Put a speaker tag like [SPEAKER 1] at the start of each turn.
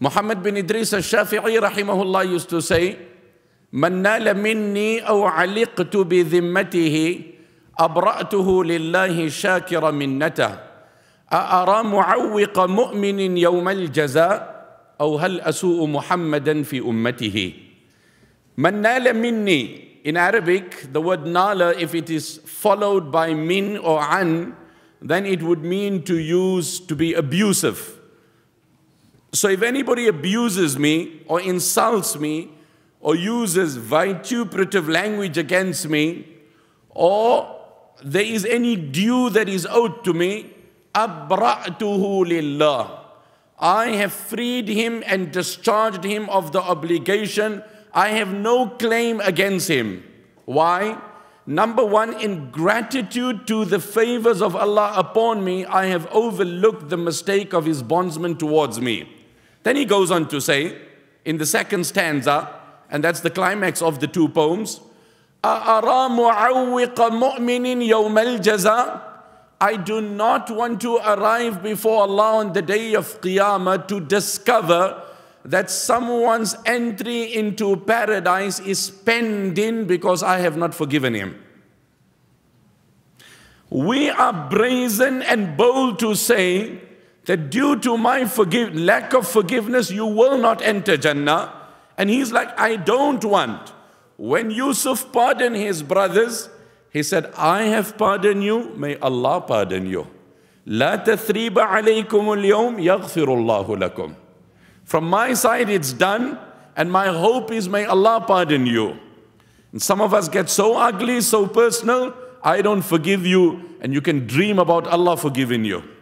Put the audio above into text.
[SPEAKER 1] Muhammad bin Idris al-Shafi'i rahimahullah used to say, "Man nala minni aw aliqtu bi dhimmatihi abra'tuhu lillahi shakira minnatah. A'ara mu'awwiqa mu'minin yawm al-jaza aw hal asu'u Muhammadan fi ummatihi." Man nala minni. In Arabic, the word nala, if it is followed by min or an, then it would mean to be abusive. So if anybody abuses me or insults me or uses vituperative language against me, or there is any due that is owed to me, abra'tuhu lillah. I have freed him and discharged him of the obligation. I have no claim against him. Why? Number one, in gratitude to the favors of Allah upon me, I have overlooked the mistake of his bondsman towards me. Then he goes on to say, in the second stanza, and that's the climax of the two poems, "A'ara mu'awwiqa mu'minin yawm al-jaza." I do not want to arrive before Allah on the day of Qiyamah to discover that someone's entry into paradise is pending because I have not forgiven him. We are brazen and bold to say that due to my lack of forgiveness, you will not enter Jannah. And he's like, I don't want. When Yusuf pardoned his brothers, he said, I have pardoned you, may Allah pardon you. La tathriba alaykum al-yawm yaghfirullahu lakum. From my side it's done, and my hope is may Allah pardon you. And some of us get so ugly, so personal, I don't forgive you, and you can dream about Allah forgiving you.